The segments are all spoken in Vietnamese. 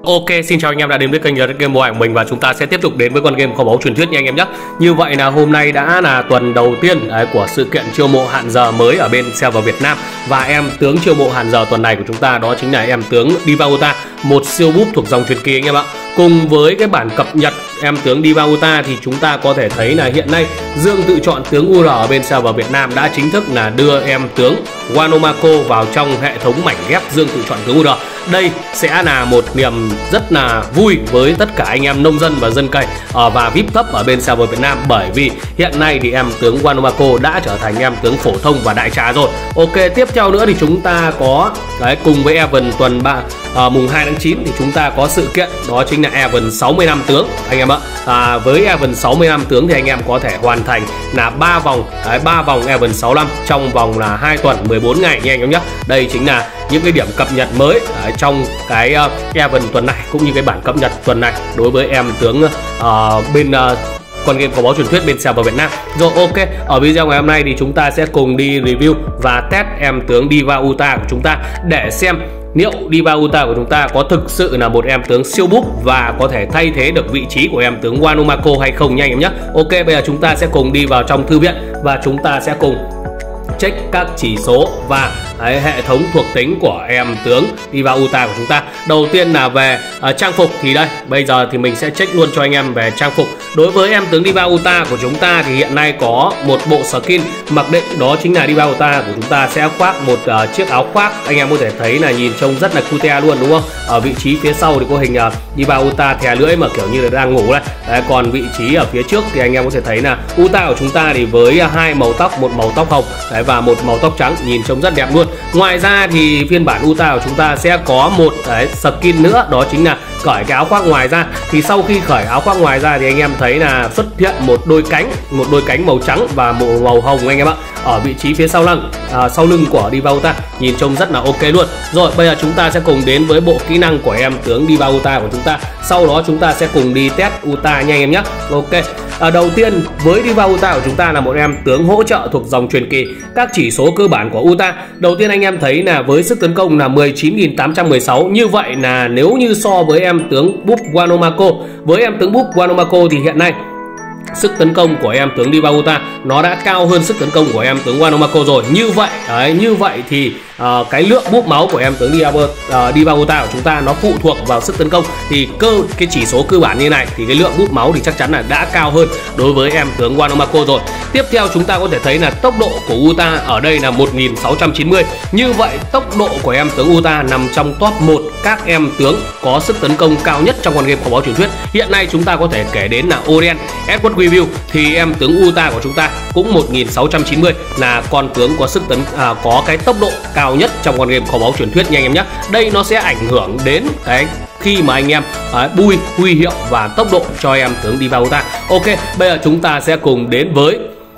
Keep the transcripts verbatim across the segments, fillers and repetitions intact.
Ok, xin chào anh em đã đến với kênh Game Mobile của mình và chúng ta sẽ tiếp tục đến với con game kho báu truyền thuyết nha anh em nhé. Như vậy là hôm nay đã là tuần đầu tiên đấy, của sự kiện chiêu mộ hạn giờ mới ở bên server Việt Nam. Và em tướng chiêu mộ hạn giờ tuần này của chúng ta đó chính là em tướng Diva Uta, một siêu búp thuộc dòng truyền kỳ anh em ạ. Cùng với cái bản cập nhật em tướng Diva Uta thì chúng ta có thể thấy là hiện nay Dương tự chọn tướng u rờ ở bên server Việt Nam đã chính thức là đưa em tướng Wanomako vào trong hệ thống mảnh ghép Dương tự chọn tướng u rờ. Đây sẽ là một niềm rất là vui với tất cả anh em nông dân và dân cày và vê i pê thấp ở bên server Việt Nam, bởi vì hiện nay thì em tướng Wanomako đã trở thành em tướng phổ thông và đại trà rồi. Ok, tiếp theo nữa thì chúng ta có đấy, cùng với Event tuần ba à, mùng hai tháng chín thì chúng ta có sự kiện đó chính là Event sáu mươi năm tướng anh em ạ. À, với Event sáu mươi năm tướng thì anh em có thể hoàn thành là ba vòng ba vòng Event sáu mươi lăm trong vòng là hai tuần mười bốn ngày nha anh em nhé. Đây chính là những cái điểm cập nhật mới ở trong cái uh, event tuần này cũng như cái bản cập nhật tuần này đối với em tướng uh, bên uh, con game kho báu truyền thuyết bên server Việt Nam. Rồi ok, ở video ngày hôm nay thì chúng ta sẽ cùng đi review và test em tướng Diva Uta của chúng ta để xem liệu Diva Uta của chúng ta có thực sự là một em tướng siêu búp và có thể thay thế được vị trí của em tướng Wanomako hay không nha anh em nhé. Ok, bây giờ chúng ta sẽ cùng đi vào trong thư viện và chúng ta sẽ cùng check các chỉ số và đấy, hệ thống thuộc tính của em tướng Diva Uta của chúng ta. Đầu tiên là về uh, trang phục thì đây, bây giờ thì mình sẽ check luôn cho anh em về trang phục. Đối với em tướng Diva Uta của chúng ta thì hiện nay có một bộ skin mặc định, đó chính là Diva Uta của chúng ta sẽ khoác một uh, chiếc áo khoác. Anh em có thể thấy là nhìn trông rất là cute luôn đúng không? Ở vị trí phía sau thì có hình uh, Diva Uta thè lưỡi mà kiểu như là đang ngủ đây. Đấy, còn vị trí ở phía trước thì anh em có thể thấy là Uta của chúng ta thì với uh, hai màu tóc, một màu tóc hồng đấy, và một màu tóc trắng, nhìn trông rất đẹp luôn. Ngoài ra thì phiên bản Uta của chúng ta sẽ có một cái skin nữa, đó chính là cởi cái áo khoác ngoài ra. Thì sau khi khởi áo khoác ngoài ra thì anh em thấy là xuất hiện một đôi cánh, một đôi cánh màu trắng và một màu hồng anh em ạ, ở vị trí phía sau lưng, à, sau lưng của Diva Uta, nhìn trông rất là ok luôn. Rồi bây giờ chúng ta sẽ cùng đến với bộ kỹ năng của em tướng Diva Uta của chúng ta. Sau đó chúng ta sẽ cùng đi test Uta nha anh em nhé. Ok, à, đầu tiên với Diva Uta của chúng ta là một em tướng hỗ trợ thuộc dòng truyền kỳ. Các chỉ số cơ bản của Uta, đầu tiên anh em thấy là với sức tấn công là mười chín nghìn tám trăm mười sáu. Như vậy là nếu như so với em tướng búp Wanomako, với em tướng búp Wanomako thì hiện nay sức tấn công của em tướng Diva Uta nó đã cao hơn sức tấn công của em tướng Wanomako rồi. Như vậy đấy, như vậy thì uh, cái lượng búp máu của em tướng Diva, uh, Diva Uta của chúng ta nó phụ thuộc vào sức tấn công. Thì cơ cái chỉ số cơ bản như này thì cái lượng búp máu thì chắc chắn là đã cao hơn đối với em tướng Wanomako rồi. Tiếp theo chúng ta có thể thấy là tốc độ của Uta ở đây là một nghìn sáu trăm chín mươi. Như vậy tốc độ của em tướng Uta nằm trong top một các em tướng có sức tấn công cao nhất trong con game kho báu truyền thuyết. Hiện nay chúng ta có thể kể đến là Oden, Edward Review thì em tướng Uta của chúng ta cũng một nghìn sáu trăm chín mươi là con tướng có sức tấn à, có cái tốc độ cao nhất trong con game kho báu truyền thuyết nha anh em nhé. Đây nó sẽ ảnh hưởng đến cái khi mà anh em à, bui huy hiệu và tốc độ cho em tướng Diva Uta. Ok, bây giờ chúng ta sẽ cùng đến với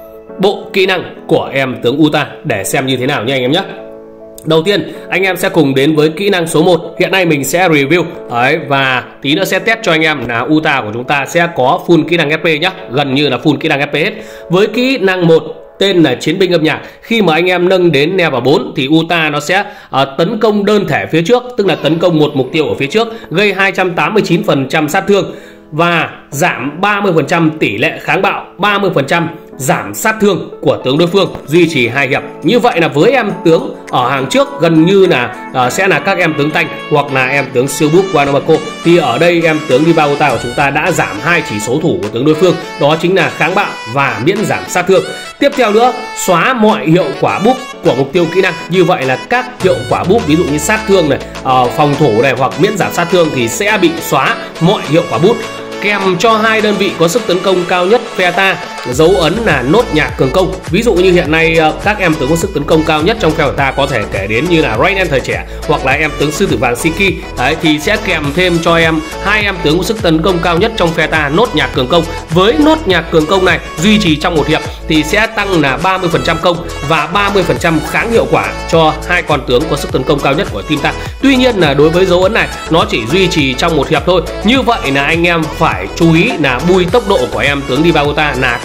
bộ kỹ năng của em tướng Uta để xem như thế nào nha anh em nhé. Đầu tiên anh em sẽ cùng đến với kỹ năng số một. Hiện nay mình sẽ review đấy, và tí nữa sẽ test cho anh em là Uta của chúng ta sẽ có full kỹ năng ép pê nhé, gần như là full kỹ năng ép pê hết. Với kỹ năng một tên là chiến binh âm nhạc, khi mà anh em nâng đến level bốn thì Uta nó sẽ uh, tấn công đơn thể phía trước, tức là tấn công một mục tiêu ở phía trước, gây hai trăm tám mươi chín phần trăm sát thương và giảm ba mươi phần trăm tỷ lệ kháng bạo, ba mươi phần trăm giảm sát thương của tướng đối phương, duy trì hai hiệp. Như vậy là với em tướng ở hàng trước gần như là uh, sẽ là các em tướng tanh hoặc là em tướng siêu búp Wanomako, thì ở đây em tướng Diva Uta của chúng ta đã giảm hai chỉ số thủ của tướng đối phương, đó chính là kháng bạo và miễn giảm sát thương. Tiếp theo nữa, xóa mọi hiệu quả búp của mục tiêu kỹ năng. Như vậy là các hiệu quả búp ví dụ như sát thương này, uh, phòng thủ này hoặc miễn giảm sát thương thì sẽ bị xóa mọi hiệu quả bút. Kèm cho hai đơn vị có sức tấn công cao nhất phe ta, dấu ấn là nốt nhạc cường công. Ví dụ như hiện nay các em tướng có sức tấn công cao nhất trong phe của ta có thể kể đến như là Raiden thời trẻ hoặc là em tướng sư tử vàng Shiki. Đấy, thì sẽ kèm thêm cho em hai em tướng có sức tấn công cao nhất trong phe ta, nốt nhạc cường công. Với nốt nhạc cường công này duy trì trong một hiệp thì sẽ tăng là ba mươi phần trăm công và ba mươi phần trăm kháng hiệu quả cho hai con tướng có sức tấn công cao nhất của team ta. Tuy nhiên là đối với dấu ấn này nó chỉ duy trì trong một hiệp thôi. Như vậy là anh em phải chú ý là bui tốc độ của em tướng Diva Uta là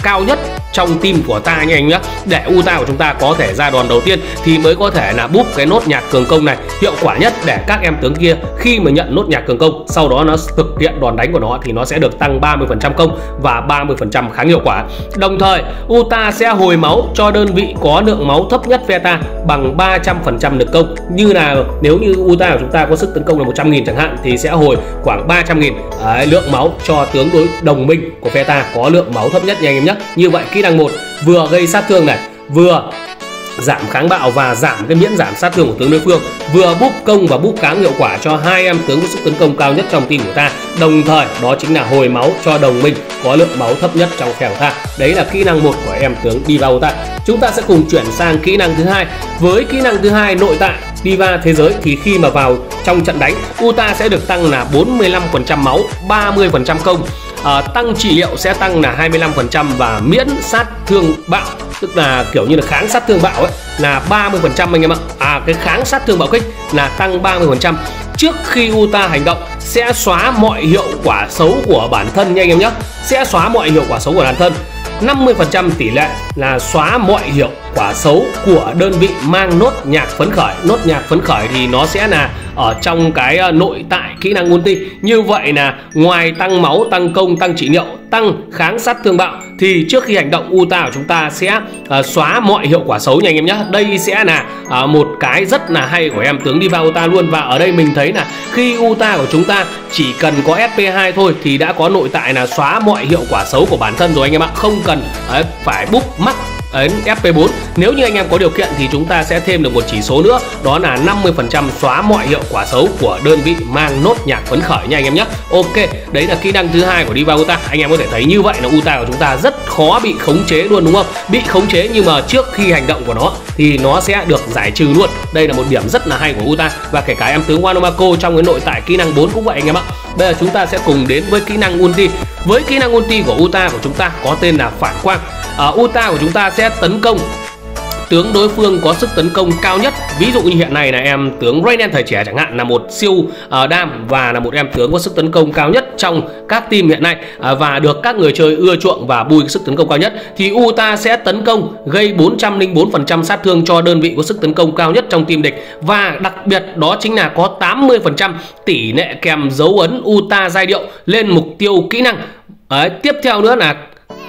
cao nhất trong team của ta nha anh nhé, để Uta của chúng ta có thể ra đòn đầu tiên thì mới có thể là búp cái nốt nhạc cường công này hiệu quả nhất, để các em tướng kia khi mà nhận nốt nhạc cường công sau đó nó thực hiện đòn đánh của nó thì nó sẽ được tăng ba mươi phần trăm công và ba mươi phần trăm kháng hiệu quả. Đồng thời Uta sẽ hồi máu cho đơn vị có lượng máu thấp nhất phe ta bằng ba trăm phần trăm lực công. Như là nếu như Uta của chúng ta có sức tấn công là một trăm nghìn chẳng hạn thì sẽ hồi khoảng ba trăm nghìn đấy, lượng máu cho tướng đối đồng minh của phe ta có lượng máu thấp nhất nha anh em nhé. Như vậy kỹ năng một vừa gây sát thương này, vừa giảm kháng bạo và giảm cái miễn giảm sát thương của tướng đối phương, vừa búp công và búp kháng hiệu quả cho hai em tướng có sức tấn công cao nhất trong team của ta. Đồng thời đó chính là hồi máu cho đồng minh có lượng máu thấp nhất trong phe của ta. Đấy là kỹ năng một của em tướng Diva Uta. Chúng ta sẽ cùng chuyển sang kỹ năng thứ hai. Với kỹ năng thứ hai nội tại Diva thế giới thì khi mà vào trong trận đánh, Uta sẽ được tăng là bốn mươi lăm phần trăm máu, ba mươi phần trăm công. À, tăng trị liệu sẽ tăng là hai mươi lăm phần trăm và miễn sát thương bạo, tức là kiểu như là kháng sát thương bạo ấy, là ba mươi phần trăm anh em ạ. À cái kháng sát thương bạo kích là tăng ba mươi phần trăm. Trước khi Uta hành động sẽ xóa mọi hiệu quả xấu của bản thân nha anh em nhé. Sẽ xóa mọi hiệu quả xấu của bản thân. năm mươi phần trăm tỷ lệ là xóa mọi hiệu quả xấu của đơn vị mang nốt nhạc phấn khởi. Nốt nhạc phấn khởi thì nó sẽ là ở trong cái nội tại kỹ năng ulti. Như vậy là ngoài tăng máu, tăng công, tăng trị liệu, tăng kháng sát thương bạo thì trước khi hành động Uta của chúng ta sẽ uh, xóa mọi hiệu quả xấu nha anh em nhé. Đây sẽ là uh, một cái rất là hay của em tướng Diva Uta luôn. Và ở đây mình thấy là khi Uta của chúng ta chỉ cần có ép pê hai thôi thì đã có nội tại là xóa mọi hiệu quả xấu của bản thân rồi anh em ạ. Không cần uh, phải búp mắc đến ép pê bốn. Nếu như anh em có điều kiện thì chúng ta sẽ thêm được một chỉ số nữa, đó là năm mươi phần trăm xóa mọi hiệu quả xấu của đơn vị mang nốt nhạc phấn khởi nha anh em nhé. Ok, đấy là kỹ năng thứ hai của Diva Uta. Anh em có thể thấy như vậy là Uta của chúng ta rất khó bị khống chế luôn đúng không? Bị khống chế nhưng mà trước khi hành động của nó thì nó sẽ được giải trừ luôn. Đây là một điểm rất là hay của Uta. Và kể cả em tướng Wanomako trong cái nội tại kỹ năng bốn cũng vậy anh em ạ. Bây giờ chúng ta sẽ cùng đến với kỹ năng ulti. Với kỹ năng ulti của Uta của chúng ta có tên là phản quang. À, Uta của chúng ta sẽ tấn công tướng đối phương có sức tấn công cao nhất. Ví dụ như hiện nay là em tướng Rainen thời trẻ chẳng hạn, là một siêu uh, đam và là một em tướng có sức tấn công cao nhất trong các team hiện nay, uh, và được các người chơi ưa chuộng và bui sức tấn công cao nhất. Thì Uta sẽ tấn công gây bốn trăm lẻ bốn phần trăm sát thương cho đơn vị có sức tấn công cao nhất trong team địch. Và đặc biệt đó chính là có tám mươi phần trăm tỷ lệ kèm dấu ấn Uta giai điệu lên mục tiêu kỹ năng. Đấy, tiếp theo nữa là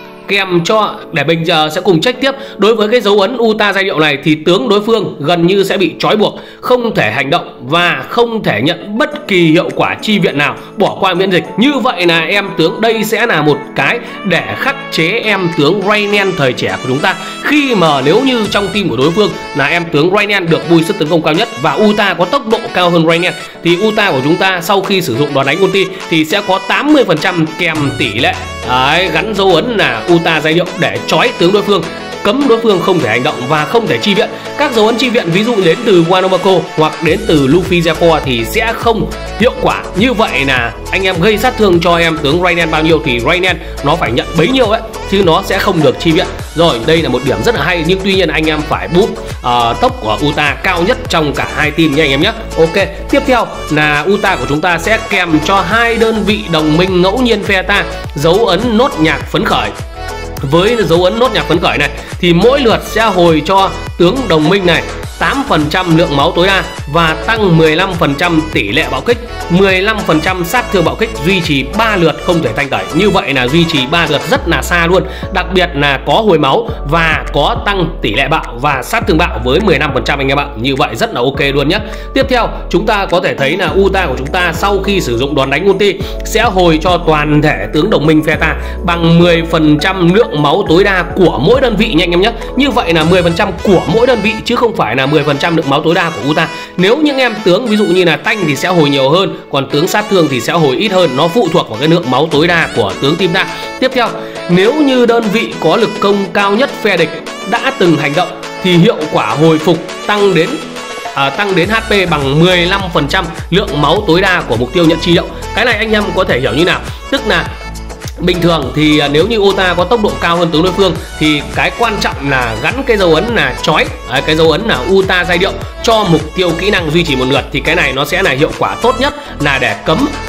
kèm cho, để mình giờ sẽ cùng check tiếp. Đối với cái dấu ấn Uta giai điệu này thì tướng đối phương gần như sẽ bị trói buộc, không thể hành động và không thể nhận bất kỳ hiệu quả chi viện nào, bỏ qua miễn dịch. Như vậy là em tướng đây sẽ là một cái để khắc chế em tướng Rainen thời trẻ của chúng ta. Khi mà nếu như trong team của đối phương là em tướng Rainen được bui sức tấn công cao nhất và Uta có tốc độ cao hơn Rainen thì Uta của chúng ta sau khi sử dụng đòn đánh ulti thì sẽ có tám mươi phần trăm kèm tỷ lệ đấy, gắn dấu ấn là Uta giai điệu để trói tướng đối phương, cấm đối phương không thể hành động và không thể chi viện. Các dấu ấn chi viện ví dụ đến từ Wanomako hoặc đến từ Luffy Zephyr thì sẽ không hiệu quả. Như vậy là anh em gây sát thương cho em tướng Rainen bao nhiêu thì Rainen nó phải nhận bấy nhiêu ấy, chứ nó sẽ không được chi viện. Rồi đây là một điểm rất là hay, nhưng tuy nhiên anh em phải búp uh, tốc của Uta cao nhất trong cả hai team nha anh em nhé. Ok, tiếp theo là Uta của chúng ta sẽ kèm cho hai đơn vị đồng minh ngẫu nhiên phe ta dấu ấn nốt nhạc phấn khởi. Với dấu ấn nốt nhạc phấn khởi này thì mỗi lượt sẽ hồi cho tướng đồng minh này tám phần trăm lượng máu tối đa và tăng mười lăm phần trăm tỷ lệ bạo kích, mười lăm phần trăm sát thương bạo kích, duy trì ba lượt không thể thanh tẩy. Như vậy là duy trì ba lượt rất là xa luôn. Đặc biệt là có hồi máu và có tăng tỷ lệ bạo và sát thương bạo với mười lăm phần trăm anh em ạ. Như vậy rất là ok luôn nhé. Tiếp theo chúng ta có thể thấy là Uta của chúng ta sau khi sử dụng đòn đánh ulti sẽ hồi cho toàn thể tướng đồng minh phe ta bằng mười phần trăm lượng máu tối đa của mỗi đơn vị nha anh em nhé. Như vậy là mười phần trăm của mỗi đơn vị chứ không phải là mười phần trăm lượng máu tối đa của Uta. Nếu những em tướng ví dụ như là tanh thì sẽ hồi nhiều hơn, còn tướng sát thương thì sẽ hồi ít hơn. Nó phụ thuộc vào cái lượng máu tối đa của tướng team ta. Tiếp theo, nếu như đơn vị có lực công cao nhất phe địch đã từng hành động thì hiệu quả hồi phục tăng đến À, tăng đến hát pê bằng mười lăm phần trăm lượng máu tối đa của mục tiêu nhận chi liệu. Cái này anh em có thể hiểu như nào? Tức là bình thường thì nếu như Uta có tốc độ cao hơn tướng đối phương thì cái quan trọng là gắn cái dấu ấn là chói, đấy, cái dấu ấn là Uta giai điệu cho mục tiêu kỹ năng duy trì một lượt, thì cái này nó sẽ là hiệu quả tốt nhất là để cấm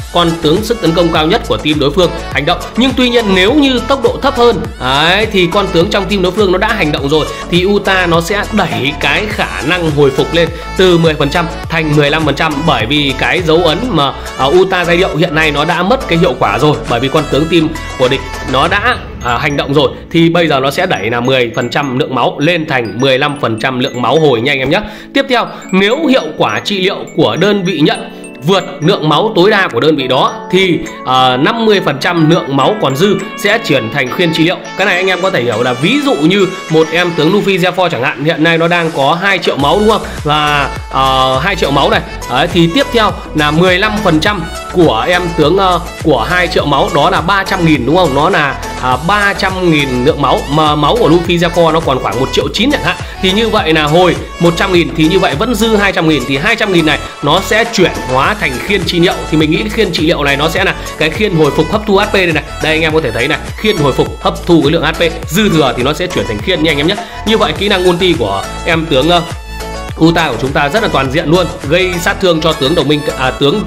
con tướng sức tấn công cao nhất của team đối phương hành động. Nhưng tuy nhiên nếu như tốc độ thấp hơn đấy, thì con tướng trong team đối phương nó đã hành động rồi thì Uta nó sẽ đẩy cái khả năng hồi phục lên từ mười phần trăm thành mười lăm phần trăm, bởi vì cái dấu ấn mà uh, Uta giai điệu hiện nay nó đã mất cái hiệu quả rồi, bởi vì con tướng team của địch nó đã À, hành động rồi thì bây giờ nó sẽ đẩy là mười phần trăm lượng máu lên thành mười lăm phần trăm lượng máu hồi nha anh em nhé. Tiếp theo, nếu hiệu quả trị liệu của đơn vị nhận vượt lượng máu tối đa của đơn vị đó thì uh, năm mươi phần trăm lượng máu còn dư sẽ chuyển thành khiên trị liệu. Cái này anh em có thể hiểu là ví dụ như một em tướng Luffy Zephyr chẳng hạn, hiện nay nó đang có hai triệu máu đúng không? Và uh, hai triệu máu này. Đấy, thì tiếp theo là mười lăm phần trăm của em tướng uh, của hai triệu máu đó là ba trăm nghìn đúng không? Nó là uh, ba trăm nghìn lượng máu, mà máu của Luffy Zephyr nó còn khoảng một triệu chín chẳng hạn. Thì như vậy là hồi một trăm nghìn thì như vậy vẫn dư hai trăm nghìn, thì hai trăm nghìn này nó sẽ chuyển hóa thành khiên trị liệu. Thì mình nghĩ khiên trị liệu này nó sẽ là cái khiên hồi phục hấp thu hát pê đây này. Đây anh em có thể thấy này, khiên hồi phục hấp thu cái lượng hát pê dư thừa thì nó sẽ chuyển thành khiên nha anh em nhé. Như vậy kỹ năng ulti của em tướng uh, Uta của chúng ta rất là toàn diện luôn, gây sát thương cho tướng đồng minh à, tướng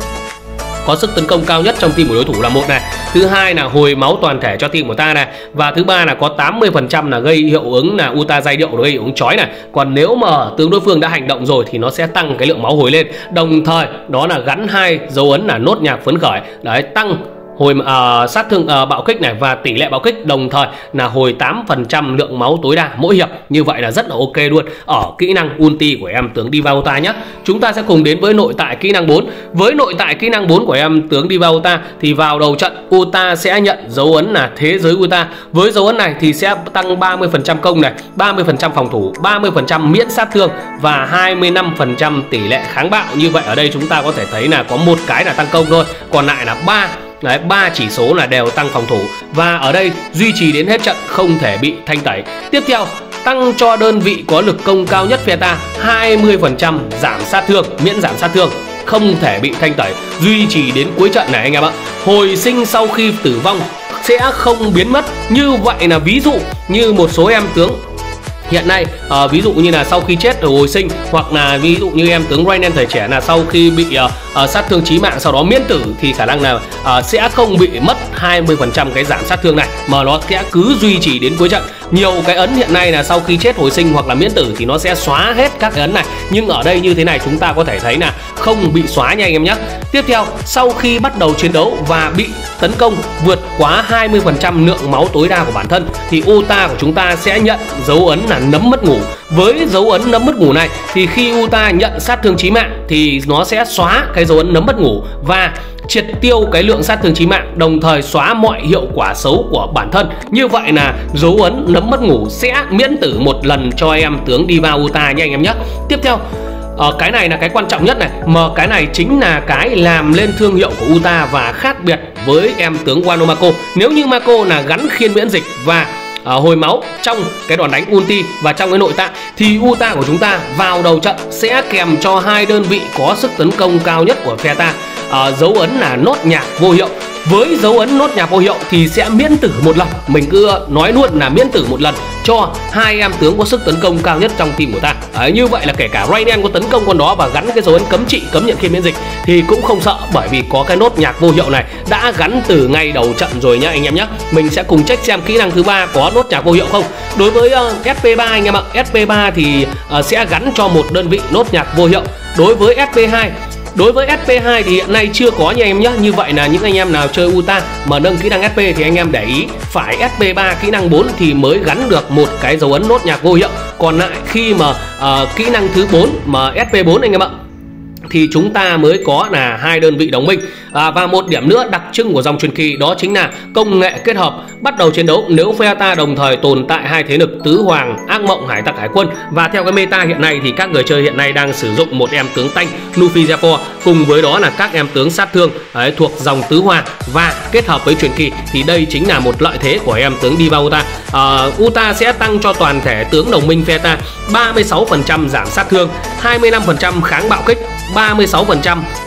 có sức tấn công cao nhất trong team của đối thủ là một này, thứ hai là hồi máu toàn thể cho team của ta này, và thứ ba là có tám mươi phần trăm là gây hiệu ứng là Uta giai điệu, gây hiệu ứng chói này. Còn nếu mà tướng đối phương đã hành động rồi thì nó sẽ tăng cái lượng máu hồi lên, đồng thời đó là gắn hai dấu ấn là nốt nhạc phấn khởi đấy, tăng hồi uh, sát thương uh, bạo kích này và tỷ lệ bạo kích, đồng thời là hồi tám phần trăm lượng máu tối đa mỗi hiệp. Như vậy là rất là ok luôn ở kỹ năng ulti của em tướng Diva Uta nhé. Chúng ta sẽ cùng đến với nội tại kỹ năng bốn. Với nội tại kỹ năng bốn của em tướng Diva Uta thì vào đầu trận Uta sẽ nhận dấu ấn là thế giới Uta. Với dấu ấn này thì sẽ tăng ba mươi phần trăm công này, ba mươi phần trăm phòng thủ, ba mươi phần trăm miễn sát thương và hai mươi lăm phần trăm tỷ lệ kháng bạo. Như vậy ở đây chúng ta có thể thấy là có một cái là tăng công thôi, còn lại là ba Đấy, ba chỉ số là đều tăng phòng thủ, và ở đây duy trì đến hết trận không thể bị thanh tẩy. Tiếp theo, tăng cho đơn vị có lực công cao nhất phe ta hai mươi phần trăm giảm sát thương, miễn giảm sát thương, không thể bị thanh tẩy, duy trì đến cuối trận này anh em ạ. Hồi sinh sau khi tử vong sẽ không biến mất. Như vậy là ví dụ như một số em tướng hiện nay uh, ví dụ như là sau khi chết rồi hồi sinh, hoặc là ví dụ như em tướng Rainen thời trẻ là sau khi bị uh, uh, sát thương chí mạng sau đó miễn tử, thì khả năng là uh, sẽ không bị mất hai mươi phần trăm cái giảm sát thương này, mà nó sẽ cứ duy trì đến cuối trận. Nhiều cái ấn hiện nay là sau khi chết hồi sinh hoặc là miễn tử thì nó sẽ xóa hết các cái ấn này, nhưng ở đây như thế này chúng ta có thể thấy là không bị xóa nha anh em nhé. Tiếp theo, sau khi bắt đầu chiến đấu và bị tấn công vượt quá hai mươi phần trăm lượng máu tối đa của bản thân thì Uta của chúng ta sẽ nhận dấu ấn là nấm mất ngủ. Với dấu ấn nấm mất ngủ này thì khi Uta nhận sát thương chí mạng thì nó sẽ xóa cái dấu ấn nấm mất ngủ và triệt tiêu cái lượng sát thương chí mạng, đồng thời xóa mọi hiệu quả xấu của bản thân. Như vậy là dấu ấn nấm mất ngủ sẽ miễn tử một lần cho em tướng Diva Uta nha anh em nhé. Tiếp theo, Ờ, cái này là cái quan trọng nhất này, mà cái này chính là cái làm lên thương hiệu của Uta và khác biệt với em tướng Wano Mako. Nếu như Mako là gắn khiên miễn dịch và uh, hồi máu trong cái đòn đánh ulti và trong cái nội tại, thì Uta của chúng ta vào đầu trận sẽ kèm cho hai đơn vị có sức tấn công cao nhất của phe ta uh, dấu ấn là nốt nhạc vô hiệu. Với dấu ấn nốt nhạc vô hiệu thì sẽ miễn tử một lần, mình cứ nói luôn là miễn tử một lần cho hai em tướng có sức tấn công cao nhất trong team của ta. Đấy, như vậy là kể cả Raiden có tấn công con đó và gắn cái dấu ấn cấm trị, cấm nhận khiên miễn dịch thì cũng không sợ, bởi vì có cái nốt nhạc vô hiệu này đã gắn từ ngay đầu trận rồi nhá anh em nhé. Mình sẽ cùng check xem kỹ năng thứ ba có nốt nhạc vô hiệu không. Đối với uh, ét pê ba anh em ạ, ét pê ba thì uh, sẽ gắn cho một đơn vị nốt nhạc vô hiệu. Đối với ét pê hai Đối với ét pê hai thì hiện nay chưa có nha em nhé. Như vậy là những anh em nào chơi Uta mà nâng kỹ năng ét pê thì anh em để ý phải ét pê ba kỹ năng bốn thì mới gắn được một cái dấu ấn nốt nhạc vô hiệu. Còn lại khi mà uh, kỹ năng thứ bốn mà ét pê bốn anh em ạ thì chúng ta mới có là hai đơn vị đồng minh. À, và một điểm nữa đặc trưng của dòng truyền kỳ đó chính là công nghệ kết hợp. Bắt đầu chiến đấu nếu phe ta đồng thời tồn tại hai thế lực tứ hoàng, ác mộng, hải tặc, hải quân, và theo cái meta hiện nay thì các người chơi hiện nay đang sử dụng một em tướng tanh Luffy Zephyr cùng với đó là các em tướng sát thương đấy, thuộc dòng tứ hoàng và kết hợp với truyền kỳ, thì đây chính là một lợi thế của em tướng Diva Uta. À, Uta sẽ tăng cho toàn thể tướng đồng minh phe ta ba mươi sáu phần trăm giảm sát thương, hai mươi lăm phần trăm kháng bạo kích, ba mươi sáu phần trăm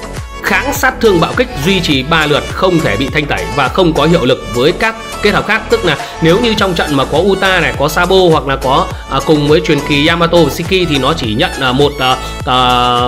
kháng sát thương bạo kích, duy trì ba lượt, không thể bị thanh tẩy và không có hiệu lực với các kết hợp khác. Tức là nếu như trong trận mà có Uta này, có Sabo hoặc là có à, cùng với truyền kỳ Yamato và Shiki thì nó chỉ nhận à, một à, à,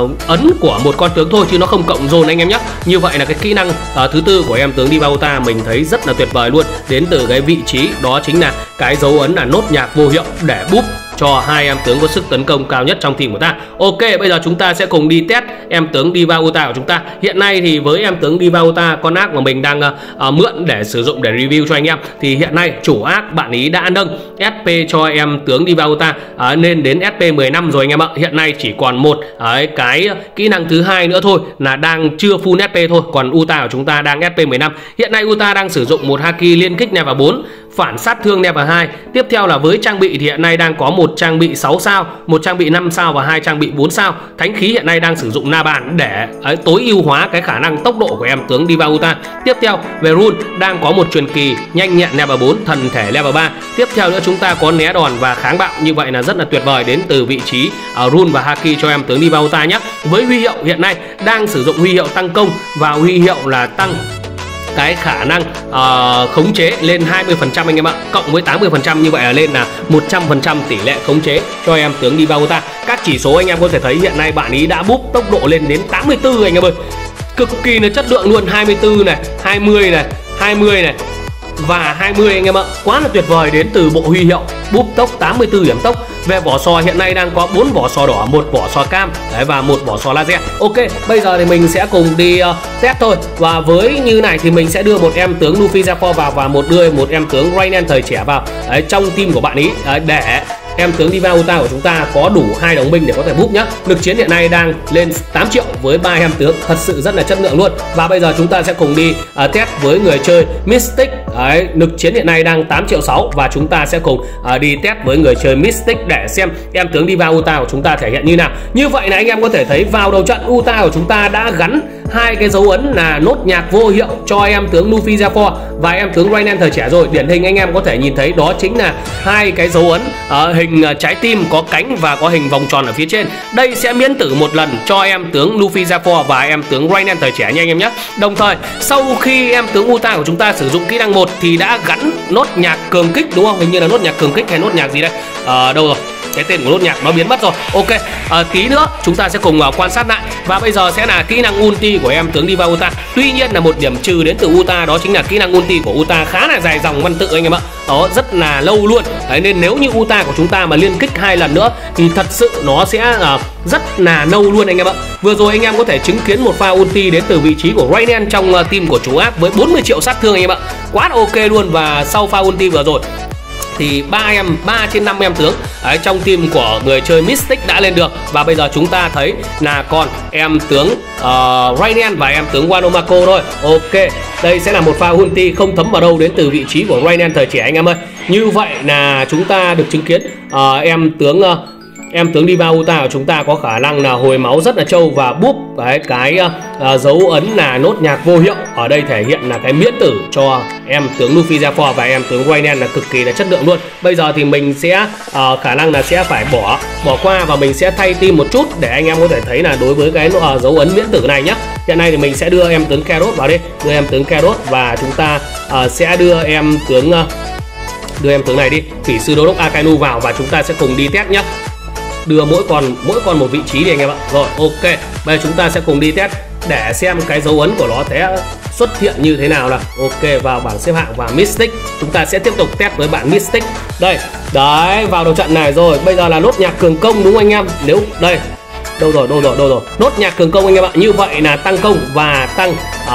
ấn của một con tướng thôi chứ nó không cộng dồn anh em nhé. Như vậy là cái kỹ năng à, thứ tư của em tướng Diva Uta mình thấy rất là tuyệt vời luôn, đến từ cái vị trí đó chính là cái dấu ấn là nốt nhạc vô hiệu để búp cho hai em tướng có sức tấn công cao nhất trong team của ta. Ok, bây giờ chúng ta sẽ cùng đi test em tướng Diva Uta của chúng ta. Hiện nay thì với em tướng Diva Uta, con ác mà mình đang uh, mượn để sử dụng để review cho anh em, thì hiện nay chủ ác bạn ý đã nâng ét pê cho em tướng Diva Uta uh, lên đến ét pê mười lăm rồi anh em ạ. Hiện nay chỉ còn một uh, cái kỹ năng thứ hai nữa thôi là đang chưa full ét pê thôi, còn Uta của chúng ta đang ét pê mười lăm. Hiện nay Uta đang sử dụng một haki liên kích level bốn, phản sát thương level hai. Tiếp theo là với trang bị thì hiện nay đang có một trang bị sáu sao, một trang bị năm sao và hai trang bị bốn sao. Thánh khí hiện nay đang sử dụng na bàn để ấy, tối ưu hóa cái khả năng tốc độ của em tướng Diva Uta. Tiếp theo về rune đang có một truyền kỳ nhanh nhẹn level bốn, thần thể level ba. Tiếp theo nữa chúng ta có né đòn và kháng bạo, như vậy là rất là tuyệt vời đến từ vị trí uh, rune và haki cho em tướng Diva Uta nhé. Với huy hiệu hiện nay đang sử dụng huy hiệu tăng công và huy hiệu là tăng cái khả năng uh, khống chế lên hai mươi phần trăm anh em ạ, cộng với tám mươi phần trăm, như vậy là lên là một trăm phần trăm tỷ lệ khống chế cho em tướng Diva Uta. Các chỉ số anh em có thể thấy hiện nay bạn ý đã búp tốc độ lên đến tám mươi tư anh em ơi, cực kỳ là chất lượng luôn. Hai mươi tư này, hai mươi này, hai mươi này và hai mươi anh em ạ, quá là tuyệt vời đến từ bộ huy hiệu búp tốc tám mươi tư điểm tốc. Về vỏ sò hiện nay đang có bốn vỏ sò đỏ, một vỏ sò cam đấy, và một vỏ sò laser. Ok, bây giờ thì mình sẽ cùng đi uh, test thôi. Và với như này thì mình sẽ đưa một em tướng Luffy Zephyr vào và một đưa một em tướng Rainen thời trẻ vào đấy, trong team của bạn ý đấy, để em tướng Diva Uta của chúng ta có đủ hai đồng minh để có thể búp nhá. Lực chiến hiện nay đang lên tám triệu với ba em tướng, thật sự rất là chất lượng luôn. Và bây giờ chúng ta sẽ cùng đi uh, test với người chơi Mystic. Đấy, lực chiến hiện nay đang tám triệu sáu và chúng ta sẽ cùng uh, đi test với người chơi Mystic để xem em tướng Diva Uta của chúng ta thể hiện như nào. Như vậy là anh em có thể thấy vào đầu trận Uta của chúng ta đã gắn hai cái dấu ấn là nốt nhạc vô hiệu cho em tướng Luffy Zephyr và em tướng Rainen thời trẻ rồi. Điển hình anh em có thể nhìn thấy đó chính là hai cái dấu ấn uh, hình uh, trái tim có cánh và có hình vòng tròn ở phía trên. Đây sẽ miễn tử một lần cho em tướng Luffy Zephyr và em tướng Rainen thời trẻ nha anh em nhé. Đồng thời sau khi em tướng Uta của chúng ta sử dụng kỹ năng một thì đã gắn nốt nhạc cường kích, đúng không? Hình như là nốt nhạc cường kích hay nốt nhạc gì đây? Ờ, đâu rồi? Cái tên của nốt nhạc nó biến mất rồi. Ok, à, tí nữa chúng ta sẽ cùng uh, quan sát lại. Và bây giờ sẽ là kỹ năng ulti của em tướng Diva Uta. Tuy nhiên là một điểm trừ đến từ Uta, đó chính là kỹ năng ulti của Uta khá là dài dòng văn tự anh em ạ. Đó, rất là lâu luôn. Đấy, nên nếu như Uta của chúng ta mà liên kích hai lần nữa thì thật sự nó sẽ uh, rất là lâu luôn anh em ạ. Vừa rồi anh em có thể chứng kiến một pha ulti đến từ vị trí của Rainen trong uh, team của chủ ác với bốn mươi triệu sát thương anh em ạ. Quá là ok luôn. Và sau pha ulti vừa rồi thì ba em ba trên năm em tướng đấy, trong team của người chơi Mystic đã lên được. Và bây giờ chúng ta thấy là còn em tướng uh, Rainen và em tướng Wanomako thôi. Ok, đây sẽ là một pha ulti không thấm vào đâu đến từ vị trí của Rainen thời trẻ anh em ơi. Như vậy là chúng ta được chứng kiến uh, em tướng uh, em tướng Diva Uta của chúng ta có khả năng là hồi máu rất là trâu và búp cái cái uh, dấu ấn là nốt nhạc vô hiệu. Ở đây thể hiện là cái miễn tử cho em tướng Luffy Zephyr và em tướng Rainen là cực kỳ là chất lượng luôn. Bây giờ thì mình sẽ uh, khả năng là sẽ phải bỏ bỏ qua và mình sẽ thay team một chút để anh em có thể thấy là đối với cái uh, dấu ấn miễn tử này nhé. Hiện nay thì mình sẽ đưa em tướng Carrot vào đi, đưa em tướng Carrot và chúng ta uh, sẽ đưa em tướng uh, đưa em tướng này đi, Thủy sư Đô đốc Akainu vào và chúng ta sẽ cùng đi test nhé. Đưa mỗi con mỗi con một vị trí đi anh em ạ. Rồi ok, bây giờ chúng ta sẽ cùng đi test để xem cái dấu ấn của nó sẽ xuất hiện như thế nào nào. Ok, vào bảng xếp hạng và Mystic chúng ta sẽ tiếp tục test với bạn Mystic. Đây, đấy, vào đầu trận này rồi. Bây giờ là nốt nhạc cường công đúng không anh em? Nếu đây, đâu rồi, đâu rồi, đâu rồi. Nốt nhạc cường công anh em ạ. Như vậy là tăng công và tăng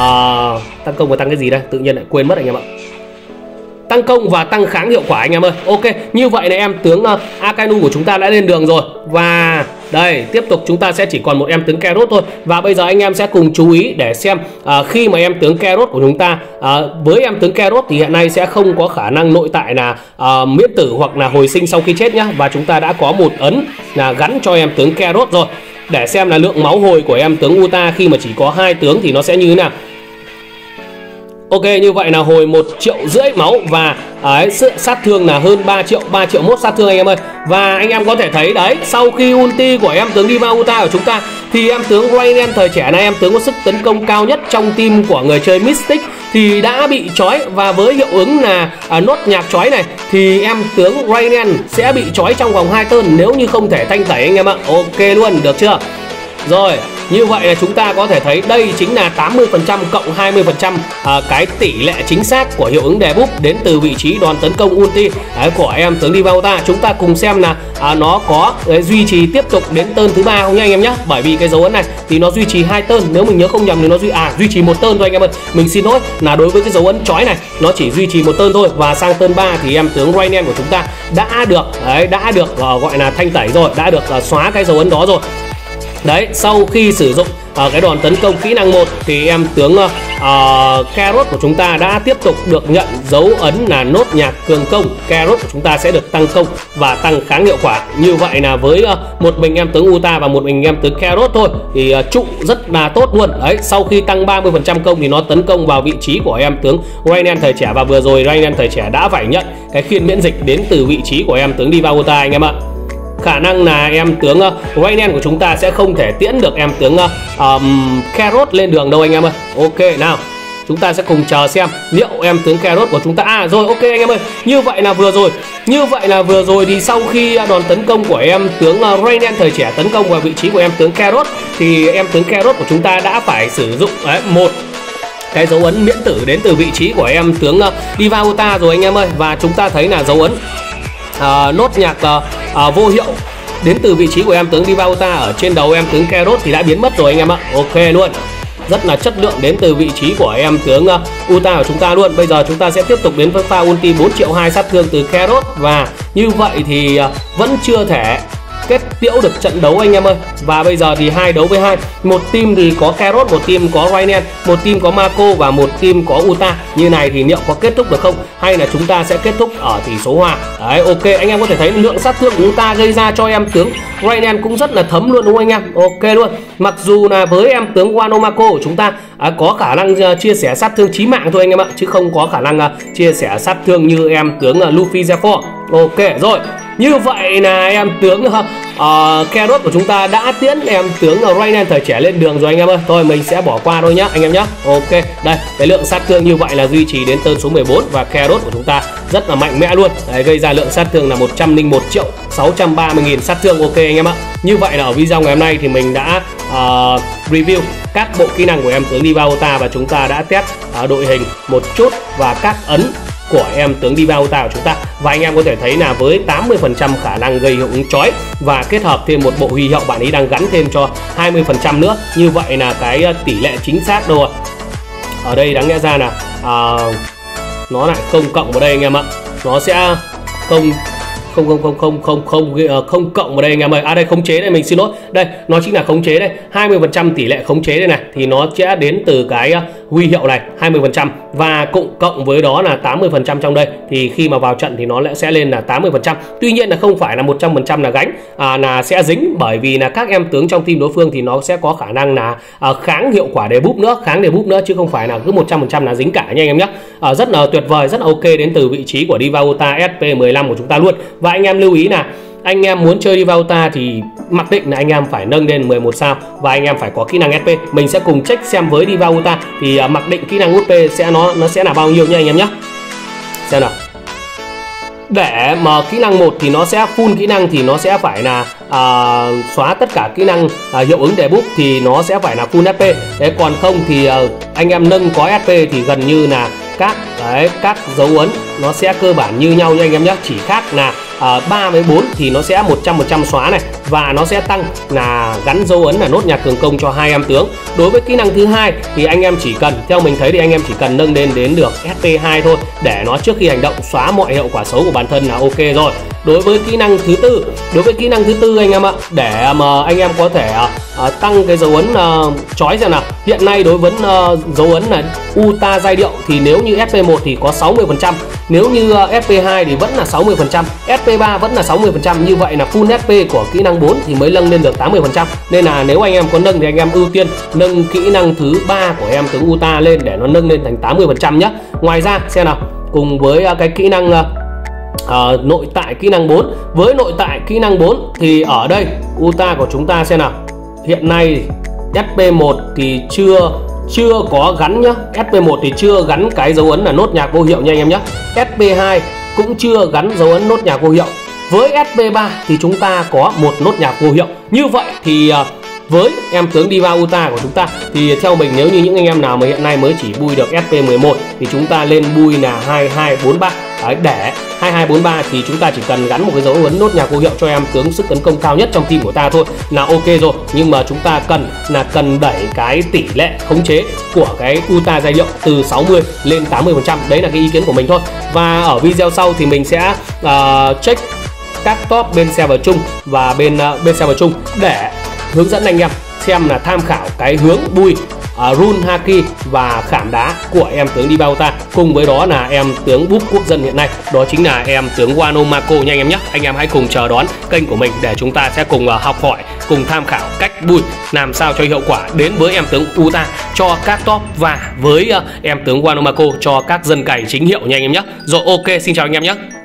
uh, tăng công và tăng cái gì đây? Tự nhiên lại quên mất anh em ạ. Tăng công và tăng kháng hiệu quả anh em ơi. Ok, như vậy là em tướng uh, Akainu của chúng ta đã lên đường rồi. Và đây, tiếp tục chúng ta sẽ chỉ còn một em tướng Carrot thôi. Và bây giờ anh em sẽ cùng chú ý để xem uh, khi mà em tướng Carrot của chúng ta uh, với em tướng Carrot thì hiện nay sẽ không có khả năng nội tại là uh, miễn tử hoặc là hồi sinh sau khi chết nhá. Và chúng ta đã có một ấn là gắn cho em tướng Carrot rồi. Để xem là lượng máu hồi của em tướng Uta khi mà chỉ có hai tướng thì nó sẽ như thế nào. Ok, như vậy là hồi một triệu rưỡi máu và ấy, sự sát thương là hơn ba triệu, ba triệu mốt sát thương anh em ơi. Và anh em có thể thấy đấy, sau khi ulti của em tướng D.Va Uta của chúng ta thì em tướng Raiden thời trẻ này, em tướng có sức tấn công cao nhất trong team của người chơi Mystic thì đã bị trói. Và với hiệu ứng là à, nốt nhạc trói này thì em tướng Raiden sẽ bị trói trong vòng hai turn nếu như không thể thanh tẩy anh em ạ. Ok luôn, được chưa? Rồi, như vậy là chúng ta có thể thấy đây chính là tám mươi phần trăm cộng hai mươi phần trăm à, cái tỷ lệ chính xác của hiệu ứng debuff đến từ vị trí đòn tấn công ulti đấy, của em tướng D.Va Uta. Chúng ta cùng xem là à, nó có đấy, duy trì tiếp tục đến turn thứ ba không nha anh em nhé. Bởi vì cái dấu ấn này thì nó duy trì hai turn, nếu mình nhớ không nhầm thì nó duy à duy trì một turn thôi anh em ơi. Mình xin lỗi, là đối với cái dấu ấn chói này nó chỉ duy trì một turn thôi. Và sang turn ba thì em tướng Raiden của chúng ta đã được đấy, đã được uh, gọi là thanh tẩy rồi, đã được uh, xóa cái dấu ấn đó rồi. Đấy, sau khi sử dụng uh, cái đòn tấn công kỹ năng một thì em tướng uh, Carrot của chúng ta đã tiếp tục được nhận dấu ấn là nốt nhạc cường công. Carrot của chúng ta sẽ được tăng công và tăng kháng hiệu quả. Như vậy là với uh, một mình em tướng Uta và một mình em tướng Carrot thôi thì uh, trụ rất là tốt luôn. Đấy, sau khi tăng ba mươi phần trăm công thì nó tấn công vào vị trí của em tướng Raiden thời trẻ. Và vừa rồi Raiden thời trẻ đã phải nhận cái khiên miễn dịch đến từ vị trí của em tướng D.Va Uta anh em ạ. Khả năng là em tướng uh, Raiden của chúng ta sẽ không thể tiễn được em tướng uh, um, Carrot lên đường đâu anh em ơi. Ok, nào chúng ta sẽ cùng chờ xem liệu em tướng Carrot của chúng ta à rồi. Ok anh em ơi, như vậy là vừa rồi như vậy là vừa rồi thì sau khi đòn tấn công của em tướng uh, Raiden thời trẻ tấn công vào vị trí của em tướng Carrot thì em tướng Carrot của chúng ta đã phải sử dụng đấy, một cái dấu ấn miễn tử đến từ vị trí của em tướng uh, D.Va Uta rồi anh em ơi. Và chúng ta thấy là dấu ấn uh, nốt nhạc uh, uh, vô hiệu đến từ vị trí của em tướng D.Va Uta ở trên đầu em tướng Carrot thì đã biến mất rồi anh em ạ. Ok luôn, rất là chất lượng đến từ vị trí của em tướng uh, Uta của chúng ta luôn. Bây giờ chúng ta sẽ tiếp tục đến với pha ulti bốn triệu hai sát thương từ Carrot. Và như vậy thì uh, vẫn chưa thể kết liễu được trận đấu anh em ơi. Và bây giờ thì hai đấu với hai, một team thì có Carrot, một team có Raiden, một team có Mako và một team có Uta. Như này thì liệu có kết thúc được không, hay là chúng ta sẽ kết thúc ở tỷ số hòa. Đấy, ok, anh em có thể thấy lượng sát thương của Uta gây ra cho em tướng Raiden cũng rất là thấm luôn đúng không anh em. Ok luôn, mặc dù là với em tướng Wano Mako của chúng ta à, có khả năng uh, chia sẻ sát thương chí mạng thôi anh em ạ, chứ không có khả năng uh, chia sẻ sát thương như em tướng uh, Luffy Zephyr. Ok rồi, như vậy là em tướng uh, uh, Carrot của chúng ta đã tiễn em tướng uh, Raiden thời trẻ lên đường rồi anh em ơi. Thôi mình sẽ bỏ qua thôi nhá anh em nhá. Ok, đây cái lượng sát thương như vậy là duy trì đến turn số mười bốn và Carrot của chúng ta rất là mạnh mẽ luôn. Đấy, gây ra lượng sát thương là một trăm lẻ một triệu sáu trăm ba mươi nghìn sát thương. Ok anh em ạ. Như vậy là ở video ngày hôm nay thì mình đã uh, review các bộ kỹ năng của em tướng D.Va Uta và chúng ta đã test uh, đội hình một chút và các ấn của em tướng D.Va Uta của chúng ta. Và anh em có thể thấy là với tám mươi phần trăm khả năng gây hiệu ứng chói và kết hợp thêm một bộ huy hiệu bạn ấy đang gắn thêm cho hai mươi phần trăm nữa, như vậy là cái tỷ lệ chính xác đâu rồi. Ở đây đáng lẽ ra là uh, nó lại không cộng vào đây anh em ạ, nó sẽ không không không không không không không không cộng vào đây anh em ơi. À đây khống chế đây, mình xin lỗi, đây nó chính là khống chế đây, hai mươi phần trăm tỷ lệ khống chế đây này thì nó sẽ đến từ cái huy hiệu này hai mươi phần trăm và cũng cộng với đó là tám mươi phần trăm trong đây, thì khi mà vào trận thì nó sẽ lên là tám mươi phần trăm. Tuy nhiên là không phải là một trăm phần trăm là gánh à, là sẽ dính, bởi vì là các em tướng trong team đối phương thì nó sẽ có khả năng là à, kháng hiệu quả debuff nữa, kháng debuff nữa, chứ không phải là cứ một trăm phần trăm là dính cả nha anh em nhé. À, rất là tuyệt vời, rất là ok đến từ vị trí của D.Va Uta S P mười lăm của chúng ta luôn. Và anh em lưu ý là anh em muốn chơi D.Va Uta thì mặc định là anh em phải nâng lên mười một sao và anh em phải có kỹ năng ét pê. Mình sẽ cùng check xem với D.Va Uta thì uh, mặc định kỹ năng ét pê sẽ nó nó sẽ là bao nhiêu nha anh em nhé. Xem nào. Để mà kỹ năng một thì nó sẽ full kỹ năng thì nó sẽ phải là uh, xóa tất cả kỹ năng uh, hiệu ứng debuff thì nó sẽ phải là full ét pê. Đấy, còn không thì uh, anh em nâng có ét pê thì gần như là các đấy, các dấu ấn nó sẽ cơ bản như nhau nha anh em nhé, chỉ khác là uh, ba với bốn thì nó sẽ một trăm phần trăm xóa này, và nó sẽ tăng là gắn dấu ấn là nốt nhạc cường công cho hai em tướng. Đối với kỹ năng thứ hai thì anh em chỉ cần, theo mình thấy thì anh em chỉ cần nâng lên đến được ét pê hai thôi để nó trước khi hành động xóa mọi hiệu quả xấu của bản thân là ok rồi. đối với kỹ năng thứ tư, đối với kỹ năng thứ tư anh em ạ, để mà anh em có thể uh, tăng cái dấu ấn uh, chói xem nào. Hiện nay đối với uh, dấu ấn là Uta giai điệu thì nếu như ép pê một thì có sáu mươi phần trăm, nếu như uh, ép pê hai thì vẫn là sáu mươi phần trăm, ép pê ba vẫn là sáu mươi phần trăm. Như vậy là full ép pê của kỹ năng bốn thì mới nâng lên được tám mươi phần trăm. Nên là nếu anh em có nâng thì anh em ưu tiên nâng kỹ năng thứ ba của em tướng Uta lên để nó nâng lên thành tám mươi phần trăm nhé. Ngoài ra xem nào, cùng với uh, cái kỹ năng uh, uh, nội tại kỹ năng bốn, với nội tại kỹ năng bốn thì ở đây Uta của chúng ta xem nào, hiện nay ép pê một thì chưa chưa có gắn nhá, ép pê một thì chưa gắn cái dấu ấn là nốt nhạc vô hiệu nha anh em nhé. ép pê hai cũng chưa gắn dấu ấn nốt nhạc vô hiệu. Với ép pê ba thì chúng ta có một nốt nhạc vô hiệu. Như vậy thì uh, với em tướng Diva Uta của chúng ta thì theo mình, nếu như những anh em nào mà hiện nay mới chỉ bui được ép pê mười một thì chúng ta lên bui là hai hai bốn ba. Đấy, để hai hai bốn ba thì chúng ta chỉ cần gắn một cái dấu ấn nốt nhạc vô hiệu cho em tướng sức tấn công cao nhất trong team của ta thôi là ok rồi. Nhưng mà chúng ta cần là cần đẩy cái tỷ lệ khống chế của cái Uta giai điệu từ sáu mươi lên tám mươi phần trăm. Đấy là cái ý kiến của mình thôi. Và ở video sau thì mình sẽ uh, check các top bên server chung và bên uh, bên server chung để hướng dẫn anh em xem là tham khảo cái hướng bui uh, rune haki và khảm đá của em tướng Diva Uta, cùng với đó là em tướng búp quốc dân hiện nay, đó chính là em tướng Wano Mako nha anh em nhé. Anh em hãy cùng chờ đón kênh của mình để chúng ta sẽ cùng uh, học hỏi, cùng tham khảo cách bui làm sao cho hiệu quả đến với em tướng Uta cho các top và với uh, em tướng Wano Mako cho các dân cày chính hiệu nha anh em nhé. Rồi ok, xin chào anh em nhé.